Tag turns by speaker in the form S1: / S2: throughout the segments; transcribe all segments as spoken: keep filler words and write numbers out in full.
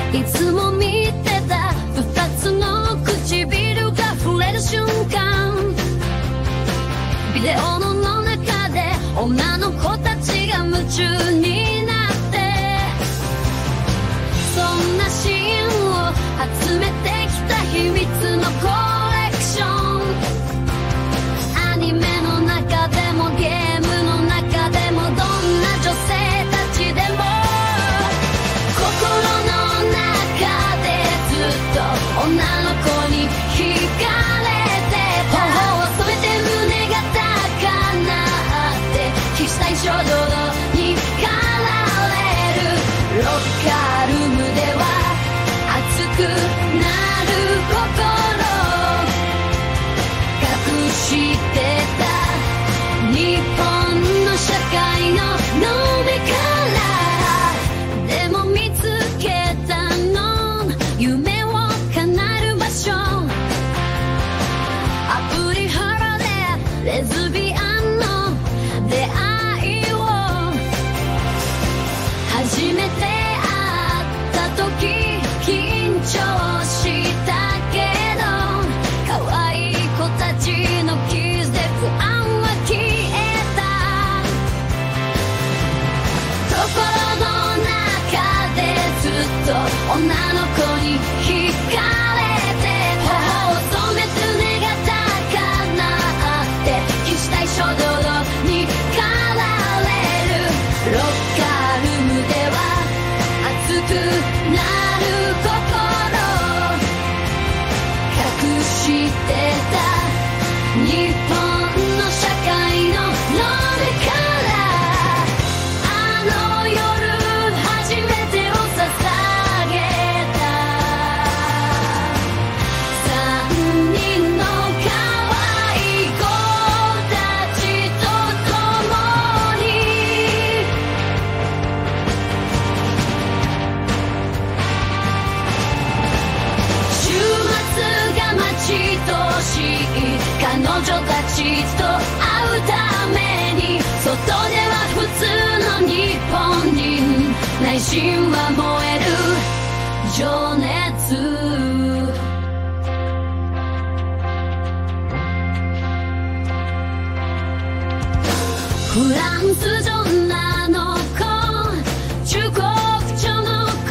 S1: いつも見てた二つの唇が触れる瞬間、ビデオの中で女の子たちが夢中になって、そんなシーンを集めてきた秘密のコレクション。アニメの中でもゲームの中でもどんな女性たちでも心の中でずっと女の子に惹かれてた。頬を染めて胸が高鳴って期待衝動に駆られる。ロッカールームでは熱くなる心隠してた日本の社会のの目から。でも見つけたの夢を叶える場所。アプリハロでレズビアンの出会いを初めて会った時緊張したけど、可愛い子たちのキスで不安は消えた。心の中でずっと女の子に惹かれてた。頬を染めて胸が高鳴って期待衝動に駆られる。ロッカールームでは熱くなる心隠してた日本の社会のの目から。あの夜初めてを捧げた三人の可愛い子たちと共に週末が待ち遠しい彼女たちと会うために、外では普通の日本人、内心は燃える情熱。フランス女の子、中国女の子、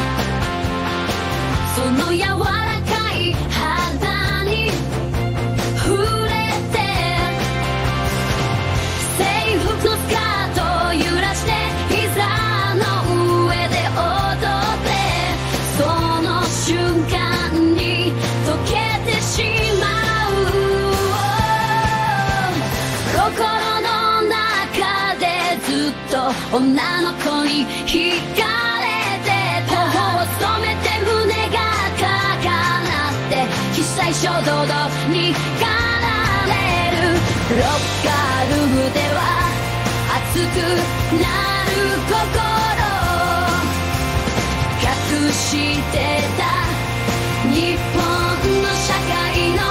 S1: その柔らかい肌に触れて、制服のスカートを揺らして膝の上で踊って、その瞬間に溶けてしまう。心の中でずっと女の子に惹かれてた。頬を染めて胸が高鳴って期待衝動に駆られる。ロッカールームでは熱くなる心隠してた日本の社会のの目から。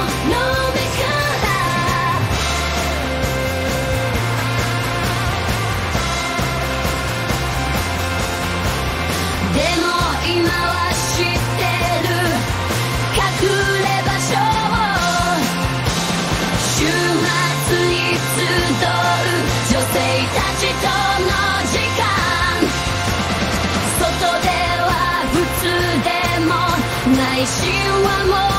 S1: でも今は知ってる隠れ場所を、週末に集う女性たちとの時間。外では普通でも内心はもう